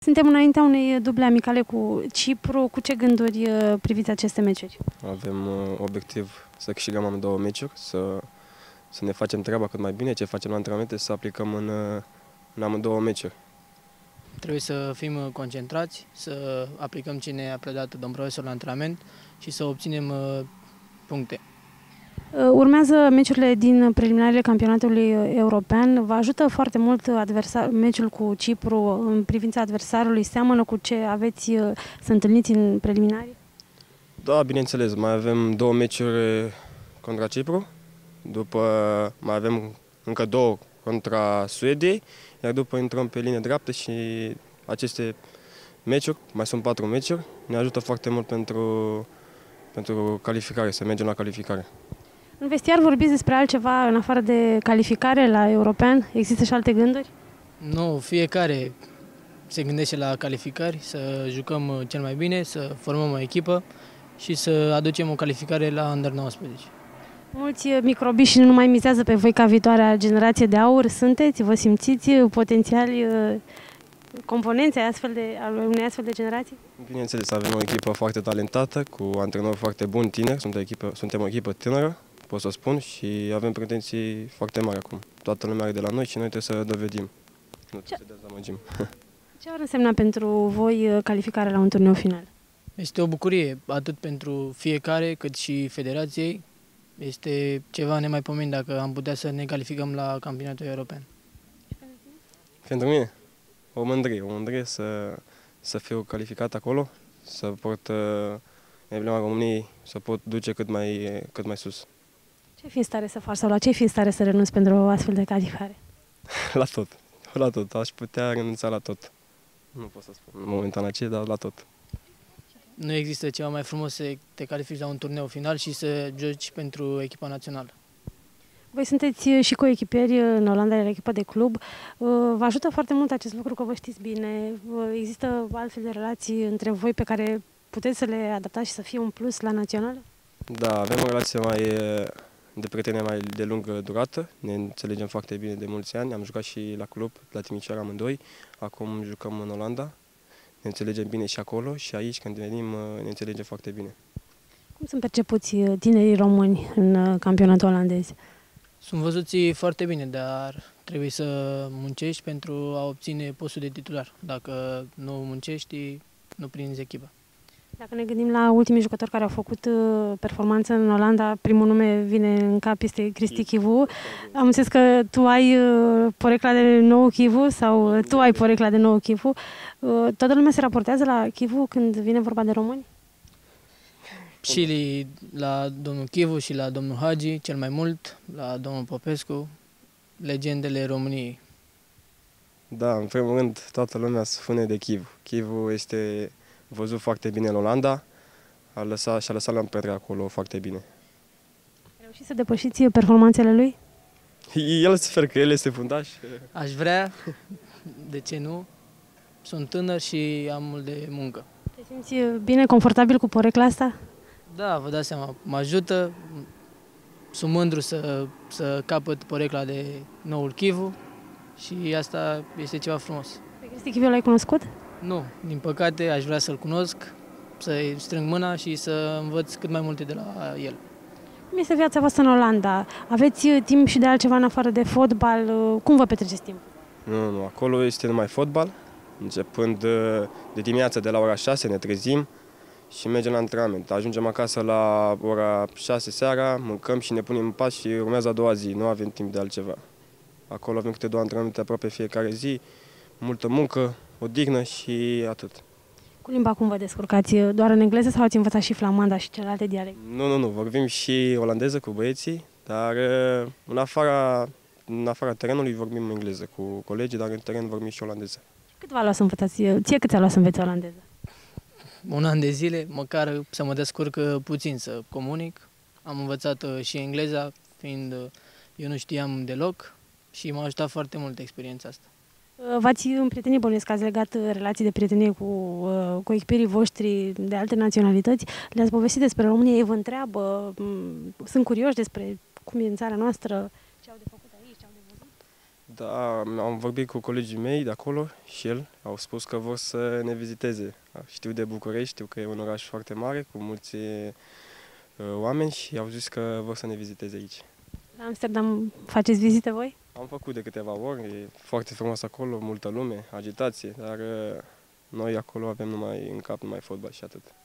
Suntem înaintea unei duble amicale cu Cipru. Cu ce gânduri priviți aceste meciuri? Avem obiectiv să câștigăm amândouă meciuri, să ne facem treaba cât mai bine, ce facem la antrenamente, să aplicăm în amândouă meciuri. Trebuie să fim concentrați, să aplicăm ce ne-a predat domnul profesor la antrenament și să obținem puncte. Urmează meciurile din preliminarele campionatului european. Vă ajută foarte mult meciul cu Cipru în privința adversarului? Seamănă cu ce aveți să întâlniți în preliminari? Da, bineînțeles, mai avem 2 meciuri contra Cipru, după mai avem încă 2 contra Suediei, iar după intrăm pe linie dreaptă și aceste meciuri, mai sunt 4 meciuri, ne ajută foarte mult pentru calificare, să mergem la calificare. În vestiar vorbiți despre altceva în afară de calificare la european? Există și alte gânduri? Nu, fiecare se gândește la calificări, să jucăm cel mai bine, să formăm o echipă și să aducem o calificare la Under 19. Mulți microbiși nu mai mizează pe voi ca viitoarea generație de aur. Sunteți, vă simțiți potențiali componenți ai unei astfel de generații? Bineînțeles, avem o echipă foarte talentată, cu antrenori foarte buni, tineri, suntem o echipă tânără, pot să spun, și avem pretenții foarte mari acum. Toată lumea are de la noi și noi trebuie să dovedim, nu trebuie să dezamăgim. Ce ar însemna pentru voi calificarea la un turneu final? Este o bucurie atât pentru fiecare cât și federației. Este ceva nemaipomenit dacă am putea să ne calificăm la campionatul european. Pentru mine, o mândrie să fiu calificat acolo, să port emblema României, să pot duce cât mai sus. Ce fi în stare să faci sau la ce fi în stare să renunți pentru o astfel de calificare? La tot, aș putea renunța la tot. Nu pot să spun momentan la ce, dar la tot. Nu există ceva mai frumos să te califici la un turneu final și să joci pentru echipa națională. Voi sunteți și coechipieri în Olanda, la echipă de club. Vă ajută foarte mult acest lucru că vă știți bine. Există altfel de relații între voi pe care puteți să le adaptați și să fie un plus la națională? Da, avem o relație de prietenie mai de lungă durată. Ne înțelegem foarte bine de mulți ani. Am jucat și la club, la Timișoara amândoi. Acum jucăm în Olanda. Ne înțelegem bine și acolo și aici, când venim, ne înțelegem foarte bine. Cum sunt percepuți tinerii români în campionatul olandez? Sunt văzuți foarte bine, dar trebuie să muncești pentru a obține postul de titular. Dacă nu muncești, nu prinzi echipa. Dacă ne gândim la ultimii jucători care au făcut performanță în Olanda, primul nume vine în cap, este Cristi Chivu. Am înțeles că tu ai porecla de nou Chivu sau tu ai porecla de nou Chivu. Toată lumea se raportează la Chivu când vine vorba de români? Și la domnul Chivu și la domnul Hagi, cel mai mult, la domnul Popescu, legendele României. Da, în primul rând, toată lumea spune de Chivu. Chivu este văzut foarte bine în Olanda, și-a lăsat lampetele acolo foarte bine. Reușiți să depășiți performanțele lui? El sper că el este fundaș. Aș vrea, de ce nu? Sunt tânăr și am mult de muncă. Te simți bine, confortabil cu porecla asta? Da, vă dați seama, mă ajută, sunt mândru să capăt porecla de noul Chivu și asta este ceva frumos. Pe Cristi Chivu l-ai cunoscut? Nu, din păcate aș vrea să-l cunosc, să-i strâng mâna și să învăț cât mai multe de la el. Cum este viața voastră în Olanda? Aveți timp și de altceva în afară de fotbal? Cum vă petreceți timp? Nu, acolo este numai fotbal. Începând de dimineața, de la ora 6 ne trezim și mergem la antrenament. Ajungem acasă la ora 6 seara, mâncăm și ne punem în pas și urmează a doua zi. Nu avem timp de altceva. Acolo avem câte 2 antrenamente aproape fiecare zi, multă muncă, odihnă și atât. Cu limba cum vă descurcați? Doar în engleză sau ați învățat și flamanda și celelalte dialecte? Nu, vorbim și olandeză cu băieții, dar în afara terenului vorbim engleză cu colegii, dar în teren vorbim și olandeză. Cât v-a luat să învățați? Ție cât ți-a luat să înveți olandeză? Un an de zile, măcar să mă descurc puțin să comunic. Am învățat și engleza, fiind eu nu știam deloc și m-a ajutat foarte mult experiența asta. V-ați împrietenit, bănuiesc că ați legat relații de prietenie cu echipierii voștri de alte naționalități. Le-ați povestit despre România, ei vă întreabă, sunt curioși despre cum e în țara noastră, ce au de făcut aici, ce au de văzut? Da, am vorbit cu colegii mei de acolo și au spus că vor să ne viziteze. Știu de București, știu că e un oraș foarte mare, cu mulți oameni și au zis că vor să ne viziteze aici. La Amsterdam faceți vizite voi? Am făcut de câteva ori, e foarte frumos acolo, multă lume, agitație, dar noi acolo avem numai în cap numai fotbal și atât.